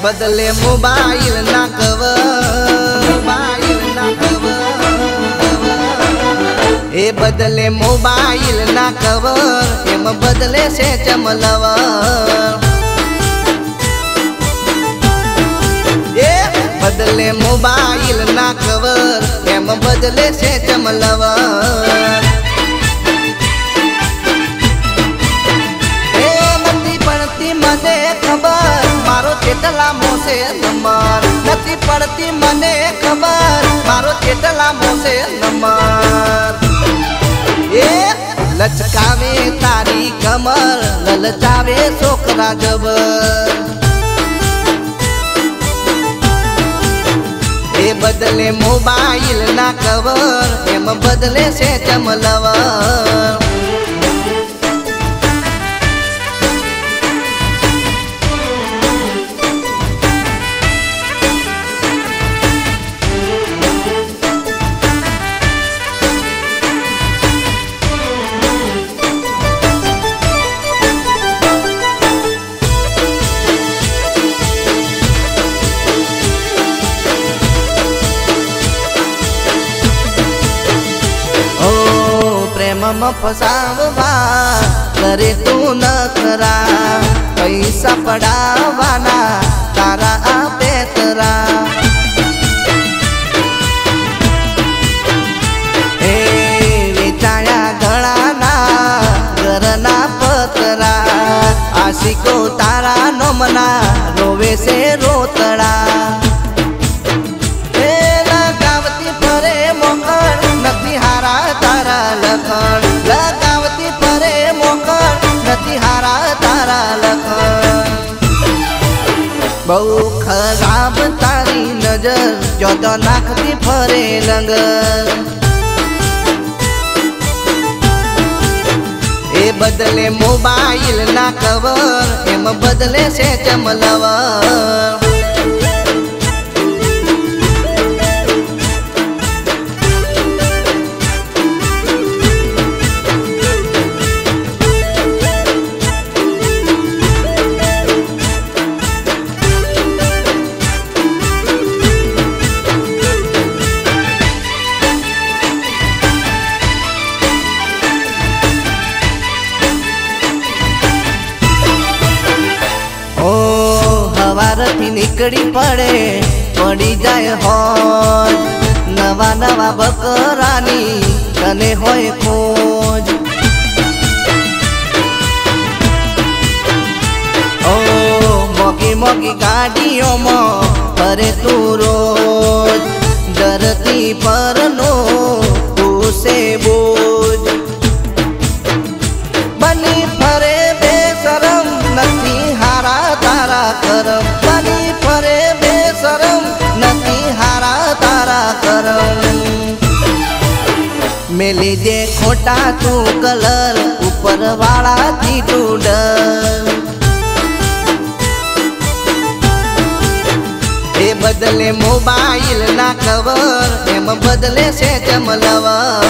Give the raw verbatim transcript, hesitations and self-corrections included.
बदले मोबाइल ना cover, mobile ना कवर, ए बदले मोबाइल ना कवर, एम बदले से चमलवर। ए बदले मोबाइल ना कवर, एम बदले से चमलवर। ए नथी पड़ती मने खबर मारो चेतला मोसे नंबर, नथी पड़ती मने खबर मारो चेतला मोसे नंबर। ए लचकावे तारी कमर, ललचावे छोकरा जबर। ए बदले मोबाइल ना कवर, एम बदले से चमलवर। प्रेम फसाववा करे तू नखरा, पैसा पडावाना तारा आपे तरा। ए वेचाया गळाना घरना पतरा, आशिको तारा नोमना रोवे से रोतड़ा। ए लगावती फरे मोकळ नथी हारा तारा लखण, लगावती परे मोकळ नथी हारा तारा लखण। बहु खराब तारी नजर जो तो नाखती फरे लंगर। ए बदले मोबाइल ना कवर, एम बदले से चमलवर। हवारथी निकड़ी पड़े पड़ी जाए होज, नवा नवा बकरानी तने होए खोज। ओ मोगी मोगी गाड़ियों में फरे तू रोज, डरती पर नो तू से बोझ। बनी फरे बेशरम नथी हारा तारा करम, बनी फरे बेशरम नथी हारा तारा करम। मेली दे खोटा तू कलर, ऊपर वाला थी तू डर। ए बदले मोबाइल ना कवर, एम बदले से चमलवर।